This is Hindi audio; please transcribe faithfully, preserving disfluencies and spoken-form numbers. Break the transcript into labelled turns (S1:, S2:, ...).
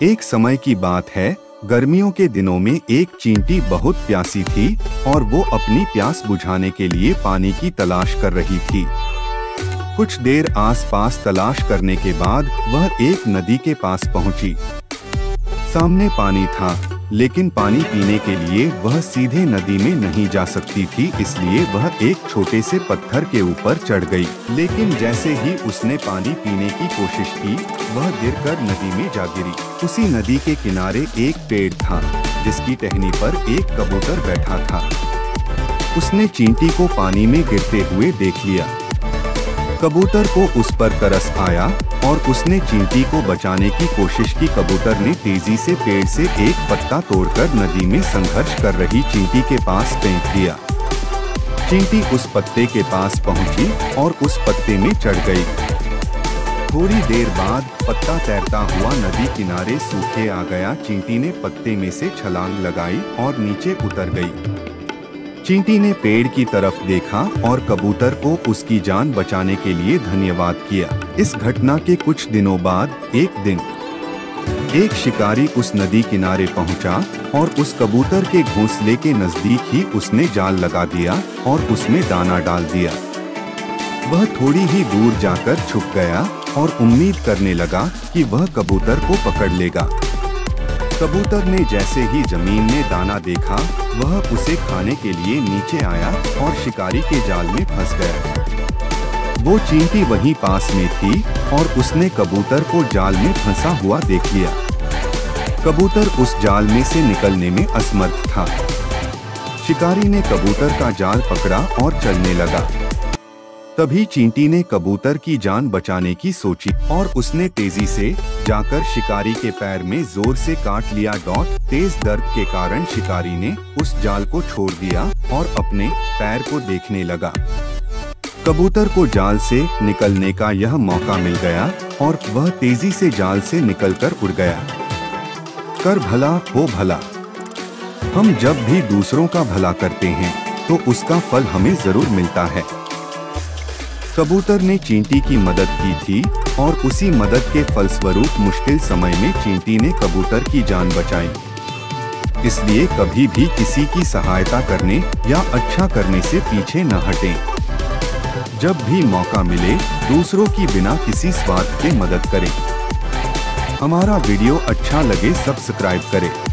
S1: एक समय की बात है, गर्मियों के दिनों में एक चींटी बहुत प्यासी थी और वो अपनी प्यास बुझाने के लिए पानी की तलाश कर रही थी। कुछ देर आसपास तलाश करने के बाद वह एक नदी के पास पहुंची। सामने पानी था, लेकिन पानी पीने के लिए वह सीधे नदी में नहीं जा सकती थी, इसलिए वह एक छोटे से पत्थर के ऊपर चढ़ गई। लेकिन जैसे ही उसने पानी पीने की कोशिश की, वह गिरकर नदी में जा गिरी। उसी नदी के किनारे एक पेड़ था, जिसकी टहनी पर एक कबूतर बैठा था। उसने चींटी को पानी में गिरते हुए देख लिया। कबूतर को उस पर तरस आया और उसने चींटी को बचाने की कोशिश की। कबूतर ने तेजी से पेड़ से एक पत्ता तोड़कर नदी में संघर्ष कर रही चींटी के पास फेंक दिया। चींटी उस पत्ते के पास पहुंची और उस पत्ते में चढ़ गई। थोड़ी देर बाद पत्ता तैरता हुआ नदी किनारे सूखे आ गया। चींटी ने पत्ते में से छलांग लगाई और नीचे उतर गई। चींटी ने पेड़ की तरफ देखा और कबूतर को उसकी जान बचाने के लिए धन्यवाद किया। इस घटना के कुछ दिनों बाद एक दिन एक शिकारी उस नदी किनारे पहुंचा और उस कबूतर के घोंसले के नजदीक ही उसने जाल लगा दिया और उसमें दाना डाल दिया। वह थोड़ी ही दूर जाकर छुप गया और उम्मीद करने लगा कि वह कबूतर को पकड़ लेगा। कबूतर ने जैसे ही जमीन में दाना देखा, वह उसे खाने के लिए नीचे आया और शिकारी के जाल में फंस गया। वो चींटी वहीं पास में थी और उसने कबूतर को जाल में फंसा हुआ देख लिया। कबूतर उस जाल में से निकलने में असमर्थ था। शिकारी ने कबूतर का जाल पकड़ा और चलने लगा। तभी चींटी ने कबूतर की जान बचाने की सोची और उसने तेजी से जाकर शिकारी के पैर में जोर से काट लिया। डॉट तेज दर्द के कारण शिकारी ने उस जाल को छोड़ दिया और अपने पैर को देखने लगा। कबूतर को जाल से निकलने का यह मौका मिल गया और वह तेजी से जाल से निकलकर उड़ गया। कर भला हो भला। हम जब भी दूसरों का भला करते हैं तो उसका फल हमें जरूर मिलता है। कबूतर ने चींटी की मदद की थी और उसी मदद के फलस्वरूप मुश्किल समय में चींटी ने कबूतर की जान बचाई। इसलिए कभी भी किसी की सहायता करने या अच्छा करने से पीछे न हटें। जब भी मौका मिले, दूसरों की बिना किसी स्वार्थ के मदद करें। हमारा वीडियो अच्छा लगे सब्सक्राइब करें।